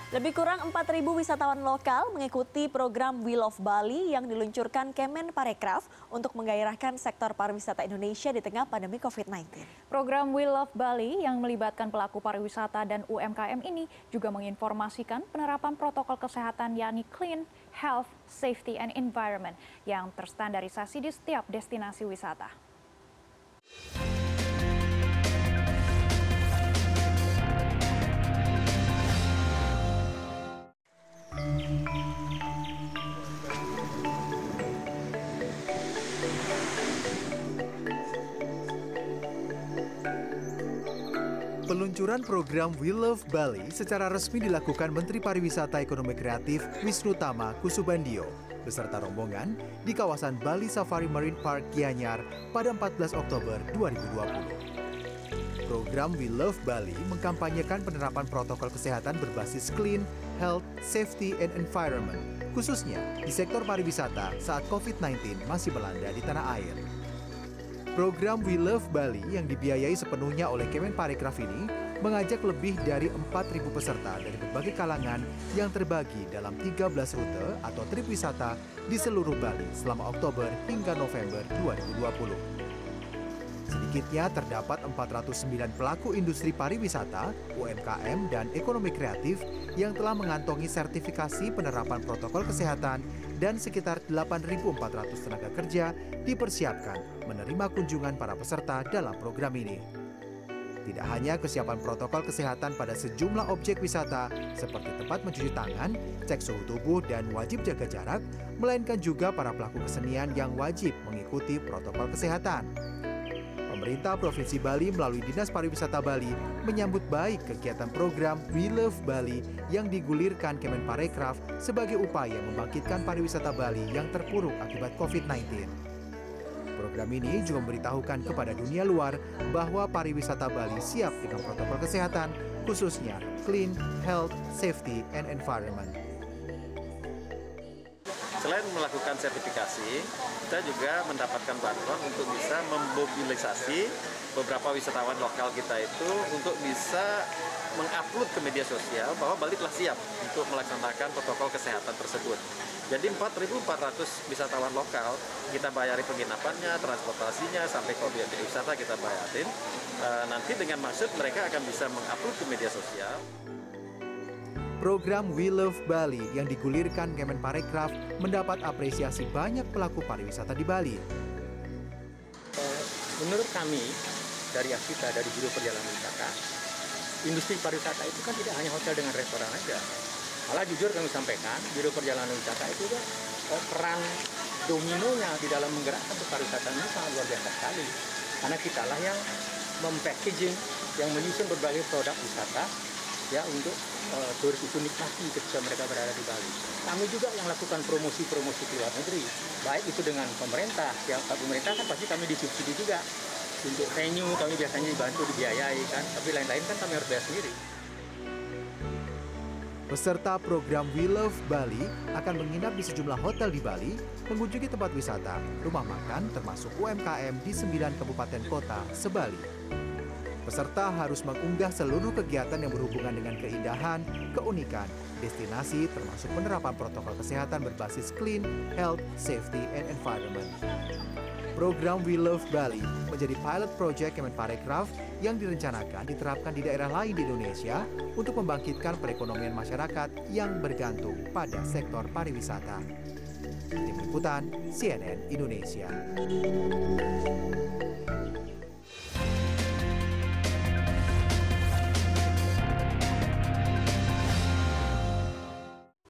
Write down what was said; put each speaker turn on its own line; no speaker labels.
Lebih kurang 4.000 wisatawan lokal mengikuti program We Love Bali yang diluncurkan Kemenparekraf untuk menggairahkan sektor pariwisata Indonesia di tengah pandemi COVID-19.
Program We Love Bali yang melibatkan pelaku pariwisata dan UMKM ini juga menginformasikan penerapan protokol kesehatan yakni Clean, Health, Safety, and Environment yang terstandarisasi di setiap destinasi wisata.
Peluncuran program We Love Bali secara resmi dilakukan Menteri Pariwisata Ekonomi Kreatif Wisnu Tama Kusubandio beserta rombongan di kawasan Bali Safari Marine Park Gianyar pada 14 Oktober 2020. Program We Love Bali mengkampanyekan penerapan protokol kesehatan berbasis Clean, Health, Safety, and Environment, khususnya di sektor pariwisata saat COVID-19 masih melanda di tanah air. Program We Love Bali yang dibiayai sepenuhnya oleh Kemenparekraf ini mengajak lebih dari 4.000 peserta dari berbagai kalangan yang terbagi dalam 13 rute atau trip wisata di seluruh Bali selama Oktober hingga November 2020. Sedikitnya terdapat 409 pelaku industri pariwisata, UMKM, dan ekonomi kreatif yang telah mengantongi sertifikasi penerapan protokol kesehatan dan sekitar 8.400 tenaga kerja dipersiapkan menerima kunjungan para peserta dalam program ini. Tidak hanya kesiapan protokol kesehatan pada sejumlah objek wisata seperti tempat mencuci tangan, cek suhu tubuh, dan wajib jaga jarak, melainkan juga para pelaku kesenian yang wajib mengikuti protokol kesehatan. Pemerintah Provinsi Bali melalui Dinas Pariwisata Bali menyambut baik kegiatan program We Love Bali yang digulirkan Kemenparekraf sebagai upaya membangkitkan pariwisata Bali yang terpuruk akibat COVID-19. Program ini juga memberitahukan kepada dunia luar bahwa pariwisata Bali siap dengan protokol kesehatan, khususnya Clean, Health, Safety, and Environment.
Selain melakukan sertifikasi, kita juga mendapatkan bantuan untuk bisa memobilisasi beberapa wisatawan lokal kita itu untuk bisa mengupload ke media sosial bahwa Bali telah siap untuk melaksanakan protokol kesehatan tersebut. Jadi 4.400 wisatawan lokal kita bayari penginapannya, transportasinya, sampai ke objek wisata kita bayarin. Nanti dengan maksud mereka akan bisa mengupload ke media sosial.
Program We Love Bali yang digulirkan Kemenparekraf mendapat apresiasi banyak pelaku pariwisata di Bali.
Menurut kami, dari Asita, dari Biro Perjalanan Wisata, industri pariwisata itu kan tidak hanya hotel dengan restoran aja. Malah jujur kami sampaikan, Biro Perjalanan Wisata itu kan peran dominonya di dalam menggerakkan pariwisata ini sangat luar biasa sekali. Karena kitalah yang mempackaging, yang menyusun berbagai produk wisata ya untuk turis itu nikmati ketika mereka berada di Bali. Kami juga yang lakukan promosi-promosi ke luar negeri, baik itu dengan pemerintah. Yang pemerintah kan pasti kami disubsidi juga. Untuk venue kami biasanya dibantu, dibiayai kan, tapi lain-lain kan kami harus bayar sendiri.
Peserta program We Love Bali akan menginap di sejumlah hotel di Bali, mengunjungi tempat wisata, rumah makan, termasuk UMKM di 9 kabupaten kota se-Bali. Peserta harus mengunggah seluruh kegiatan yang berhubungan dengan keindahan, keunikan, destinasi, termasuk penerapan protokol kesehatan berbasis Clean, Health, Safety, and Environment. Program We Love Bali menjadi pilot project Kemenparekraf yang direncanakan diterapkan di daerah lain di Indonesia untuk membangkitkan perekonomian masyarakat yang bergantung pada sektor pariwisata. Tim Liputan CNN Indonesia.